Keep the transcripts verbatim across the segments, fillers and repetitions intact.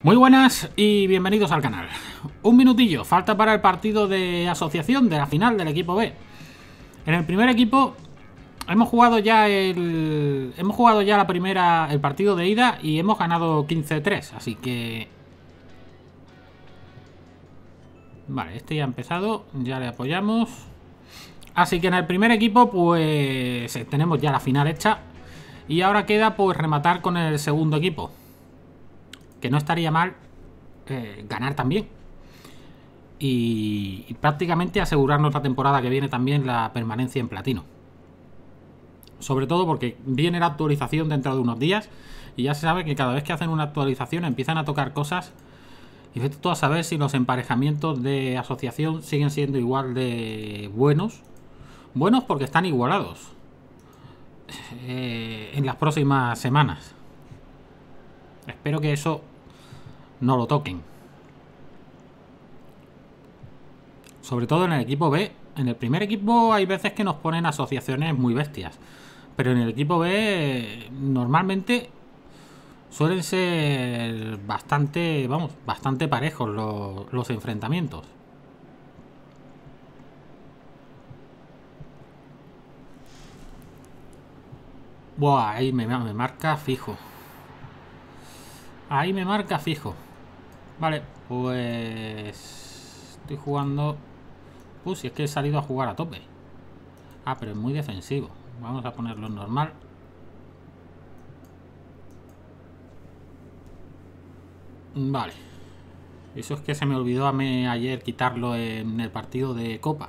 Muy buenas y bienvenidos al canal. Un minutillo, falta para el partido de asociación de la final del equipo B. En el primer equipo hemos jugado ya el hemos jugado ya la primera el partido de ida y hemos ganado quince tres, así que vale, este ya ha empezado, ya le apoyamos. Así que en el primer equipo pues tenemos ya la final hecha y ahora queda pues rematar con el segundo equipo. Que no estaría mal eh, ganar también. Y, y prácticamente asegurarnos la temporada que viene también la permanencia en platino. Sobre todo porque viene la actualización dentro de unos días. Y ya se sabe que cada vez que hacen una actualización empiezan a tocar cosas. Y vete tú a saber si los emparejamientos de asociación siguen siendo igual de buenos. Buenos porque están igualados eh, en las próximas semanas. Espero que eso no lo toquen. Sobre todo en el equipo B. En el primer equipo hay veces que nos ponen asociaciones muy bestias. Pero en el equipo B normalmente suelen ser bastante, vamos, bastante parejos los, los enfrentamientos. Buah, ahí me, me marca fijo. Ahí me marca fijo. Vale, pues estoy jugando. Uh, si es que he salido a jugar a tope. Ah, pero es muy defensivo. Vamos a ponerlo en normal. Vale. Eso es que se me olvidó a mí ayer quitarlo en el partido de Copa.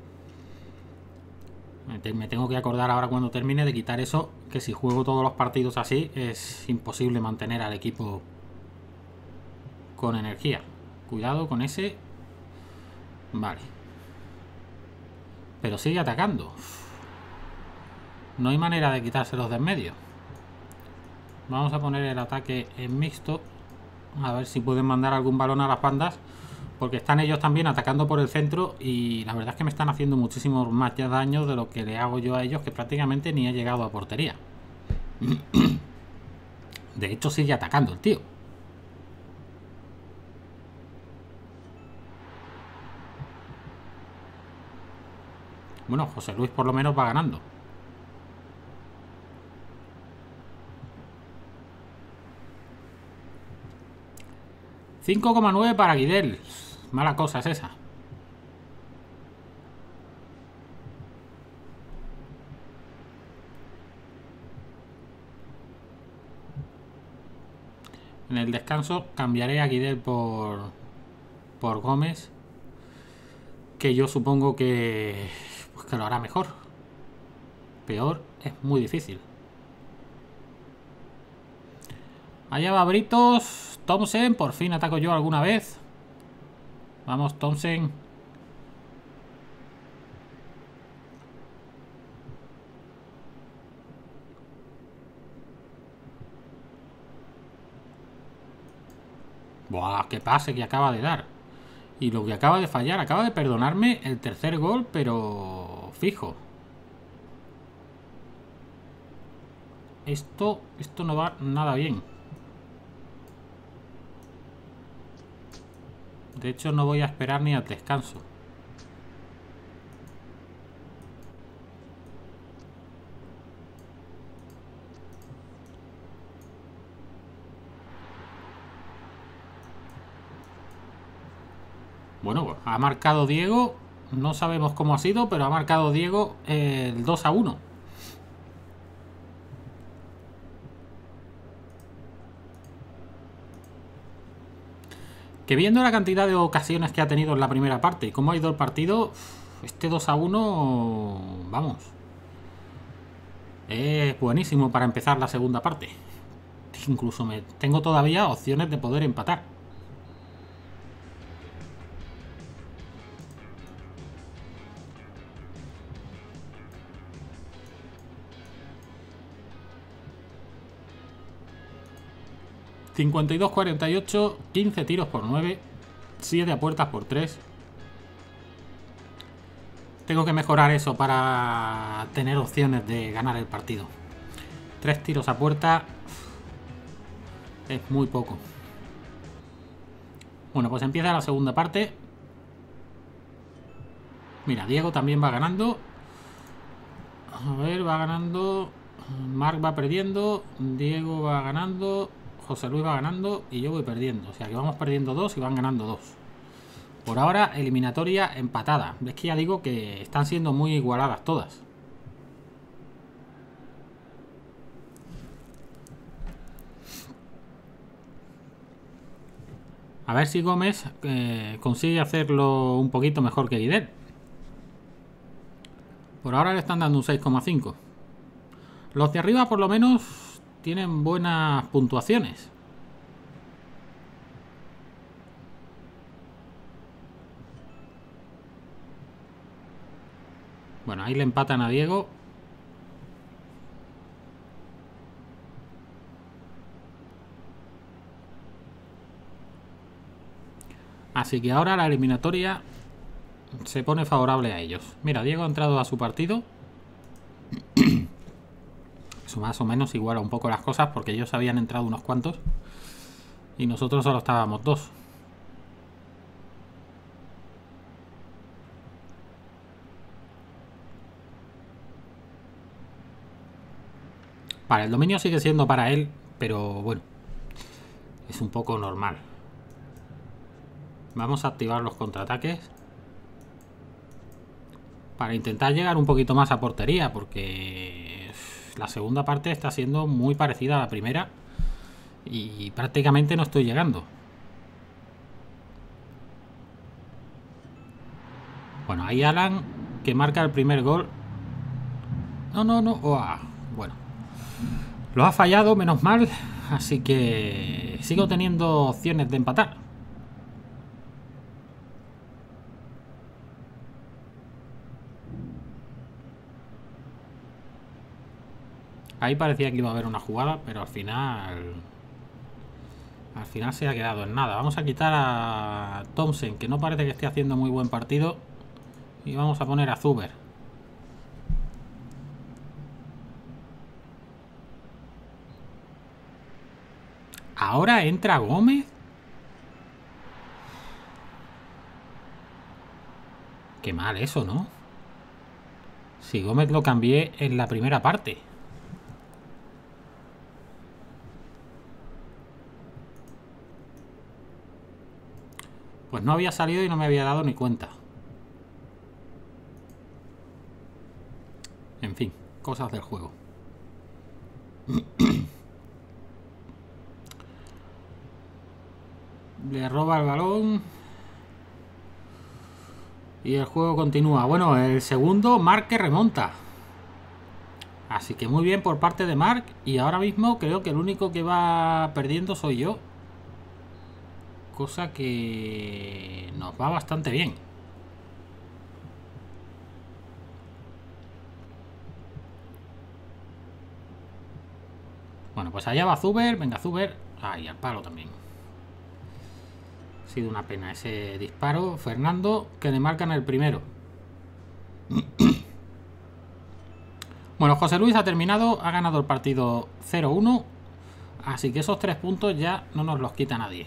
Me tengo que acordar ahora cuando termine de quitar eso, que si juego todos los partidos así es imposible mantener al equipo con energía. Cuidado con ese. Vale. Pero sigue atacando. No hay manera de quitárselos de en medio. Vamos a poner el ataque en mixto. A ver si pueden mandar algún balón a las bandas. Porque están ellos también atacando por el centro. Y la verdad es que me están haciendo muchísimo más daño de lo que le hago yo a ellos, que prácticamente ni he llegado a portería. De hecho sigue atacando el tío. Bueno, José Luis por lo menos va ganando. cinco coma nueve para Guidel. Mala cosa es esa. En el descanso cambiaré a Guidel por, por Gómez. Que yo supongo que, pues que lo hará mejor. Peor es muy difícil. Allá va Britos. Thompson, por fin ataco yo alguna vez. Vamos, Thompson. Buah, qué pase que acaba de dar. Y lo que acaba de fallar, acaba de perdonarme el tercer gol, pero fijo. Esto, esto no va nada bien. De hecho, no voy a esperar ni al descanso. Bueno, ha marcado Diego. No sabemos cómo ha sido, pero ha marcado Diego el dos a uno. Que viendo la cantidad de ocasiones que ha tenido en la primera parte y cómo ha ido el partido, este dos a uno, vamos, es buenísimo para empezar la segunda parte. Incluso me tengo todavía opciones de poder empatar. cincuenta y dos cuarenta y ocho, quince tiros por nueve, siete a puertas por tres. Tengo que mejorar eso para tener opciones de ganar el partido. tres tiros a puerta es muy poco. Bueno, pues empieza la segunda parte. Mira, Diego también va ganando. A ver, va ganando. Marc va perdiendo. Diego va ganando. José Luis va ganando. Y yo voy perdiendo. O sea que vamos perdiendo dos y van ganando dos. Por ahora, eliminatoria empatada. Es que ya digo que están siendo muy igualadas todas. A ver si Gómez eh, consigue hacerlo un poquito mejor que Guidet. Por ahora le están dando un seis coma cinco. Los de arriba por lo menos tienen buenas puntuaciones. Bueno, ahí le empatan a Diego. Así que ahora la eliminatoria se pone favorable a ellos. Mira, Diego ha entrado a su partido. Eso más o menos iguala un poco las cosas porque ellos habían entrado unos cuantos y nosotros solo estábamos dos. Vale, el dominio sigue siendo para él, pero bueno, es un poco normal. Vamos a activar los contraataques para intentar llegar un poquito más a portería, porque la segunda parte está siendo muy parecida a la primera y prácticamente no estoy llegando. Bueno, ahí Alan, que marca el primer gol. No, no, no. Oh, bueno, lo ha fallado, menos mal. Así que sigo teniendo opciones de empatar. Ahí parecía que iba a haber una jugada, pero al final... Al final se ha quedado en nada. Vamos a quitar a Thompson, que no parece que esté haciendo muy buen partido. Y vamos a poner a Zuber. Ahora entra Gómez. Qué mal eso, ¿no? Si Gómez lo cambié en la primera parte. Pues no había salido y no me había dado ni cuenta. En fin, cosas del juego. Le roba el balón. Y el juego continúa. Bueno, el segundo, Marc que remonta. Así que muy bien por parte de Marc. Y ahora mismo creo que el único que va perdiendo soy yo. Cosa que nos va bastante bien. Bueno, pues allá va Zuber. Venga, Zuber. Ay, al palo también. Ha sido una pena ese disparo. Fernando, que le marcan el primero. Bueno, José Luis ha terminado. Ha ganado el partido cero uno. Así que esos tres puntos ya no nos los quita nadie.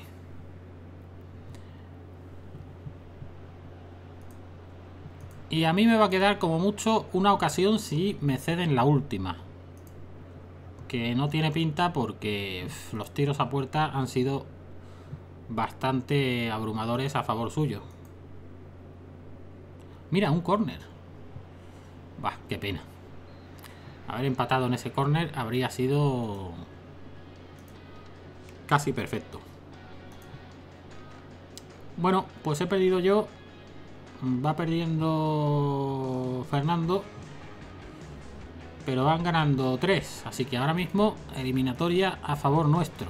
Y a mí me va a quedar como mucho una ocasión si me ceden la última. Que no tiene pinta porque uf, los tiros a puerta han sido bastante abrumadores a favor suyo. Mira, un córner. Bah, qué pena. Haber empatado en ese córner habría sido casi perfecto. Bueno, pues he perdido yo. Va perdiendo Fernando, pero van ganando tres. Así que ahora mismo eliminatoria a favor nuestro.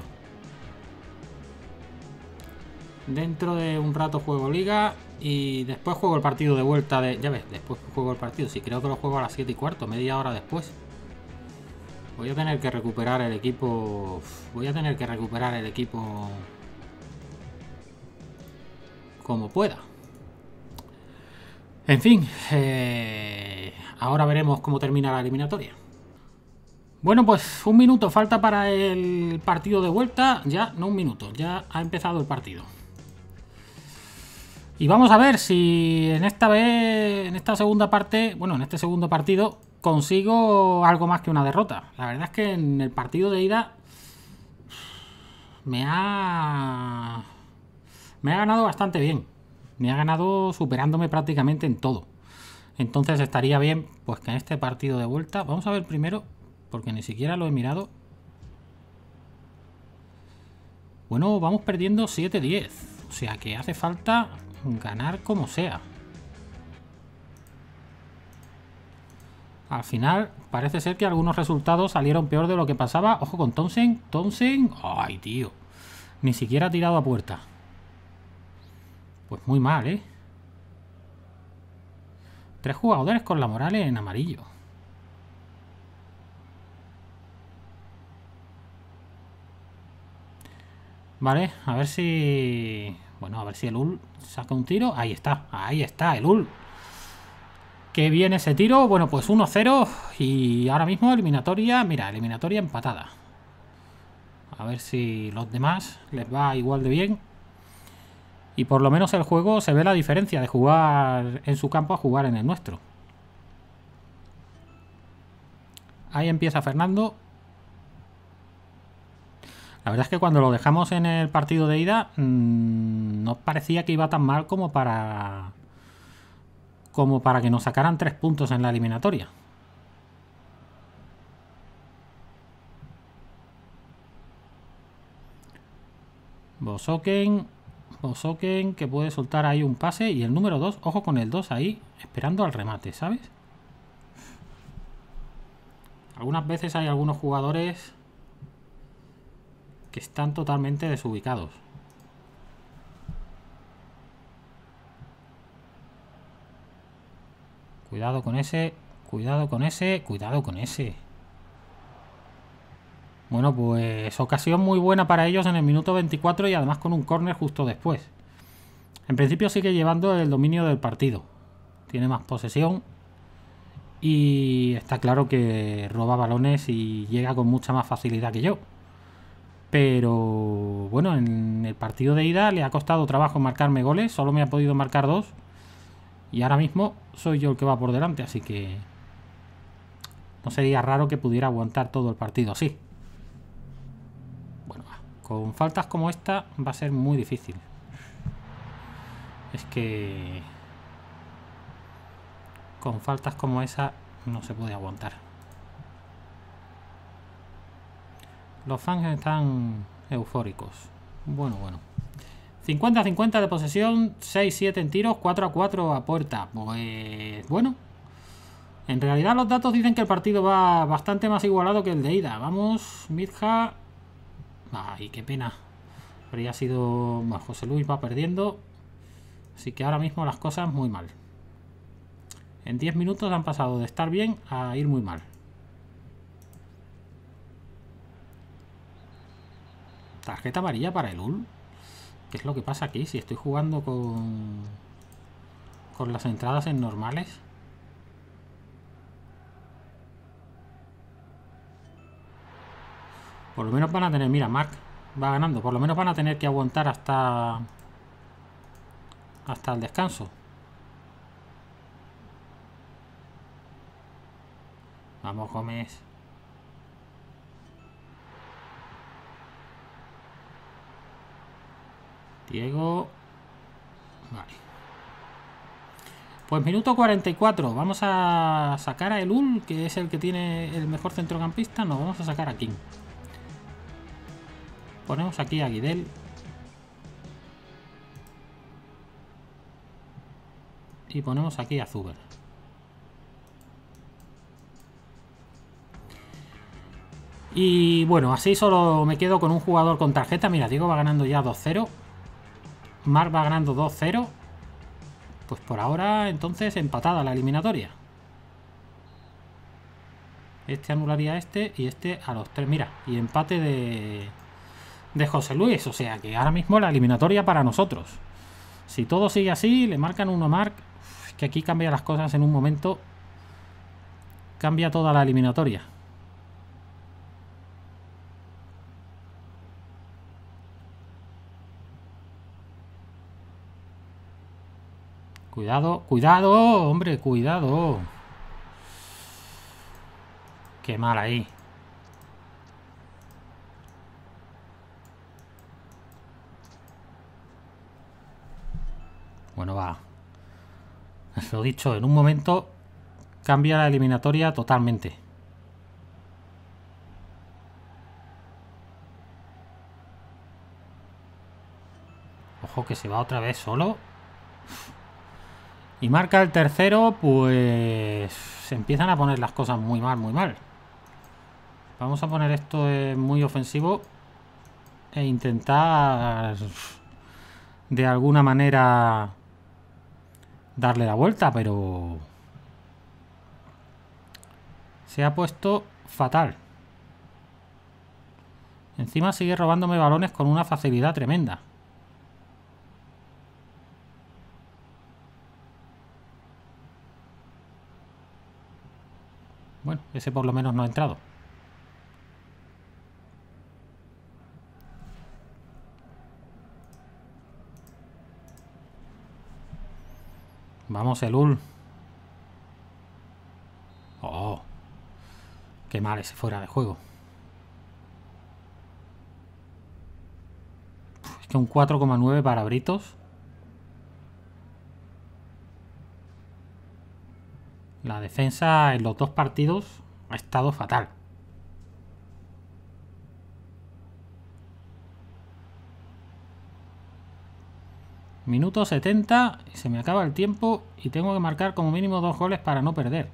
Dentro de un rato juego liga y después juego el partido de vuelta de... Ya ves, después juego el partido. Sí, creo que lo juego a las siete y cuarto, media hora después. Voy a tener que recuperar el equipo... Voy a tener que recuperar el equipo como pueda. En fin, eh, ahora veremos cómo termina la eliminatoria. Bueno, pues un minuto falta para el partido de vuelta. Ya, no un minuto, ya ha empezado el partido. Y vamos a ver si en esta vez, en esta segunda parte, bueno, en este segundo partido, consigo algo más que una derrota. La verdad es que en el partido de ida me ha... me ha ganado bastante bien. Me ha ganado superándome prácticamente en todo. Entonces estaría bien, pues que en este partido de vuelta... Vamos a ver primero, porque ni siquiera lo he mirado. Bueno, vamos perdiendo siete diez. O sea que hace falta ganar como sea. Al final parece ser que algunos resultados salieron peor de lo que pasaba. Ojo con Townsend. Townsend... Ay, tío. Ni siquiera ha tirado a puerta. Pues muy mal, ¿eh? Tres jugadores con la moral en amarillo. Vale, a ver si... Bueno, a ver si el U L saca un tiro. Ahí está, ahí está el U L. Que viene ese tiro. Bueno, pues uno cero. Y ahora mismo eliminatoria... Mira, eliminatoria empatada. A ver si los demás les va igual de bien. Y por lo menos el juego se ve la diferencia de jugar en su campo a jugar en el nuestro. Ahí empieza Fernando. La verdad es que cuando lo dejamos en el partido de ida mmm, no parecía que iba tan mal como para como para que nos sacaran tres puntos en la eliminatoria. Bosoken, Bosoken que puede soltar ahí un pase y el número dos, ojo con el dos ahí, esperando al remate, ¿sabes? Algunas veces hay algunos jugadores que están totalmente desubicados. Cuidado con ese, cuidado con ese, cuidado con ese. Bueno, pues ocasión muy buena para ellos en el minuto veinticuatro y además con un córner justo después. En principio sigue llevando el dominio del partido. Tiene más posesión. Y está claro que roba balones y llega con mucha más facilidad que yo. Pero bueno, en el partido de ida le ha costado trabajo marcarme goles. Solo me ha podido marcar dos. Y ahora mismo soy yo el que va por delante. Así que no sería raro que pudiera aguantar todo el partido así. Bueno, con faltas como esta va a ser muy difícil. Es que con faltas como esa no se puede aguantar. Los fans están eufóricos. Bueno, bueno. cincuenta a cincuenta de posesión, seis siete en tiros, cuatro a cuatro a puerta. Pues bueno. En realidad los datos dicen que el partido va bastante más igualado que el de ida. Vamos, Mirja. Ay, qué pena. Habría sido... Bueno, José Luis va perdiendo. Así que ahora mismo las cosas muy mal. En diez minutos han pasado de estar bien a ir muy mal. Tarjeta amarilla para el U L. ¿Qué es lo que pasa aquí? Si estoy jugando con... con las entradas en normales. Por lo menos van a tener... Mira, Marc va ganando. Por lo menos van a tener que aguantar hasta... hasta el descanso. Vamos, Gómez. Diego. Vale. Pues minuto cuarenta y cuatro. Vamos a sacar a Elul, que es el que tiene el mejor centrocampista. Nos vamos a sacar a King. Ponemos aquí a Guidel. Y ponemos aquí a Zuber. Y bueno, así solo me quedo con un jugador con tarjeta. Mira, Diego va ganando ya dos cero. Marc va ganando dos cero. Pues por ahora, entonces, empatada la eliminatoria. Este anularía a este y este a los tres. Mira, y empate de, de José Luis. O sea que ahora mismo la eliminatoria para nosotros. Si todo sigue así, le marcan uno a Marc. Que aquí cambia las cosas en un momento. Cambia toda la eliminatoria. Cuidado, cuidado, hombre, cuidado. Qué mal ahí. Bueno, va. Lo dicho, en un momento cambia la eliminatoria totalmente. Ojo que se va otra vez solo. Y marca el tercero, pues se empiezan a poner las cosas muy mal, muy mal. Vamos a poner esto eh, muy ofensivo e intentar de alguna manera darle la vuelta, pero se ha puesto fatal. Encima sigue robándome balones con una facilidad tremenda. Bueno, ese por lo menos no ha entrado. Vamos, Elul. Oh, qué mal ese fuera de juego. Es que un cuatro coma nueve para Britos. La defensa en los dos partidos ha estado fatal. Minuto setenta, se me acaba el tiempo y tengo que marcar como mínimo dos goles para no perder.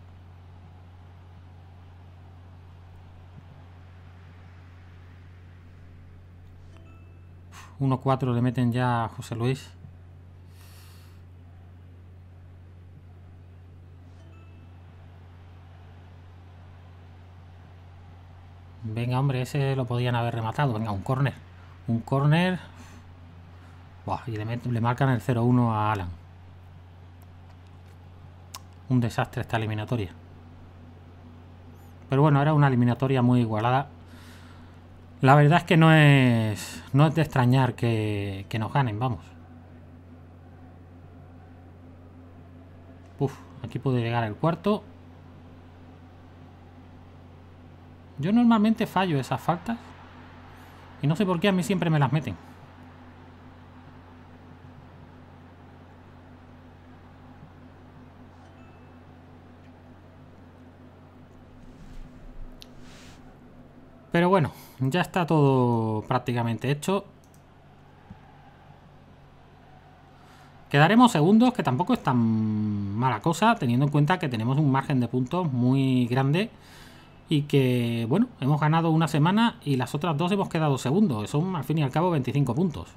uno cuatro le meten ya a José Luis. Venga, hombre, ese lo podían haber rematado. Venga, un córner. Un córner. Buah, y le, le marcan el cero uno a Alan. Un desastre esta eliminatoria. Pero bueno, era una eliminatoria muy igualada. La verdad es que no es, no es de extrañar que, que nos ganen, vamos. Uf, aquí puede llegar el cuarto. Yo normalmente fallo esas faltas. Y no sé por qué a mí siempre me las meten. Pero bueno, ya está todo prácticamente hecho. Quedaremos segundos, que tampoco es tan mala cosa, teniendo en cuenta que tenemos un margen de puntos muy grande. Y que, bueno, hemos ganado una semana y las otras dos hemos quedado segundos. Son, al fin y al cabo, veinticinco puntos.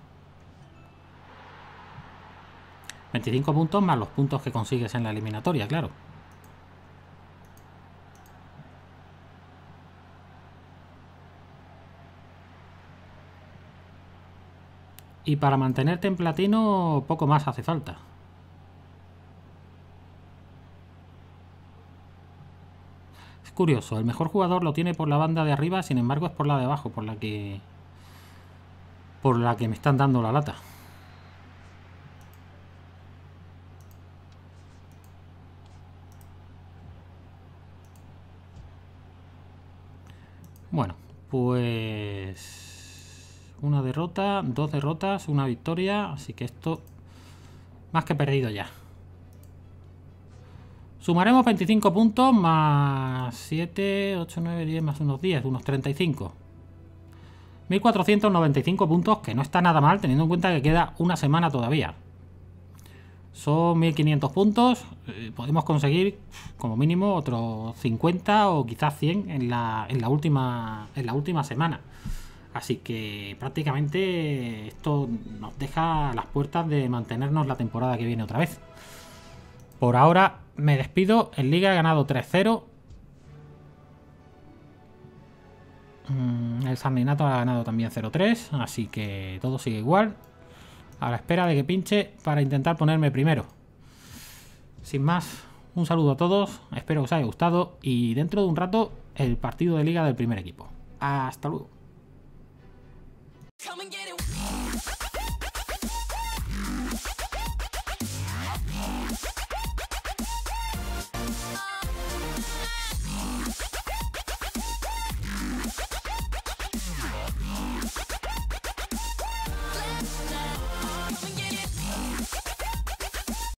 veinticinco puntos más los puntos que consigues en la eliminatoria, claro. Y para mantenerte en platino, poco más hace falta. Es curioso, el mejor jugador lo tiene por la banda de arriba, sin embargo es por la de abajo, por la que... por la que me están dando la lata. Bueno, pues... una derrota, dos derrotas, una victoria, así que esto más que perdido ya. Sumaremos veinticinco puntos más siete, ocho, nueve, diez más unos diez, unos treinta y cinco. mil cuatrocientos noventa y cinco puntos, que no está nada mal teniendo en cuenta que queda una semana todavía. Son mil quinientos puntos, eh, podemos conseguir como mínimo otros cincuenta o quizás cien en la, en la última, en la última semana. Así que prácticamente esto nos deja a las puertas de mantenernos la temporada que viene otra vez. Por ahora me despido. En Liga he ganado tres cero. El Sandinato ha ganado también cero tres. Así que todo sigue igual. A la espera de que pinche para intentar ponerme primero. Sin más, un saludo a todos. Espero que os haya gustado. Y dentro de un rato el partido de Liga del primer equipo. Hasta luego. Come and get